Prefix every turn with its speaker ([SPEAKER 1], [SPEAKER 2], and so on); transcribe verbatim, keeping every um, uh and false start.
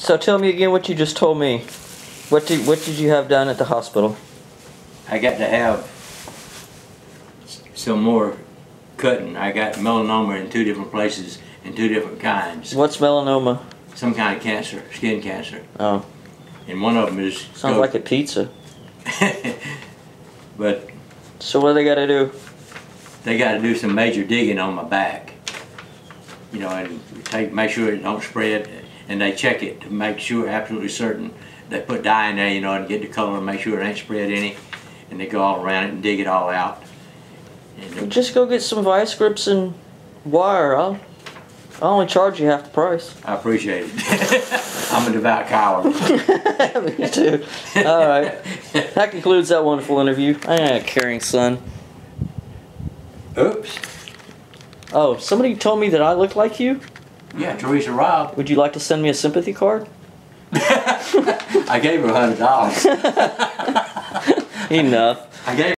[SPEAKER 1] So tell me again what you just told me. What did what did you have done at the hospital?
[SPEAKER 2] I got to have some more cutting. I got melanoma in two different places in two different kinds.
[SPEAKER 1] What's melanoma?
[SPEAKER 2] Some kind of cancer, skin cancer.
[SPEAKER 1] Oh.
[SPEAKER 2] And one of them is...
[SPEAKER 1] Sounds
[SPEAKER 2] go,
[SPEAKER 1] like a pizza.
[SPEAKER 2] But...
[SPEAKER 1] So what do they got to do?
[SPEAKER 2] They got to do some major digging on my back. You know, and take, make sure it don't spread. And they check it to make sure, absolutely certain. They put dye in there, you know, and get the color and make sure it ain't spread any. And they go all around it and dig it all out. And
[SPEAKER 1] just go get some vice grips and wire. I'll, I'll only charge you half the price.
[SPEAKER 2] I appreciate it. I'm a devout coward.
[SPEAKER 1] Me too. All right. That concludes that wonderful interview. I ain't a caring son.
[SPEAKER 2] Oops.
[SPEAKER 1] Oh, somebody told me that I look like you?
[SPEAKER 2] Yeah, Teresa Robb.
[SPEAKER 1] Would you like to send me a sympathy card?
[SPEAKER 2] I gave her a hundred dollars.
[SPEAKER 1] Enough.
[SPEAKER 2] I gave